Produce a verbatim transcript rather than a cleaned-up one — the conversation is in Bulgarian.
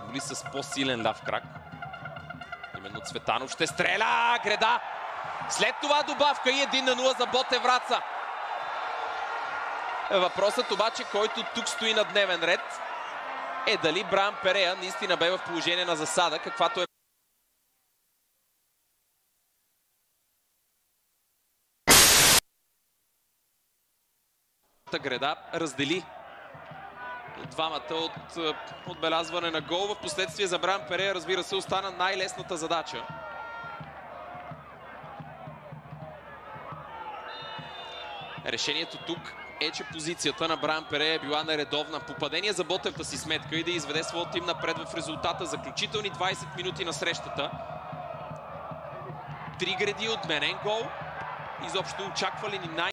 футболист с по-силен ляв крак. Именно Цветанов ще стреля! Греда! След това добавка и един на нула за Ботев Враца. Въпросът обаче, който тук стои на дневен ред, е дали Брайан Перея наистина бе в положение на засада, каквато е Греда раздели двамата от отбелязване на гол. В последствие за Брайан Перея, разбира се, остана най-лесната задача. Решението тук е, че позицията на Брайан Перея е била нередовна. Попадение за Ботев да си сметка и да изведе своя тим напред в резултата. Заключителни двайсет минути на срещата. Три греди, отменен гол. Изобщо очаквали ни най-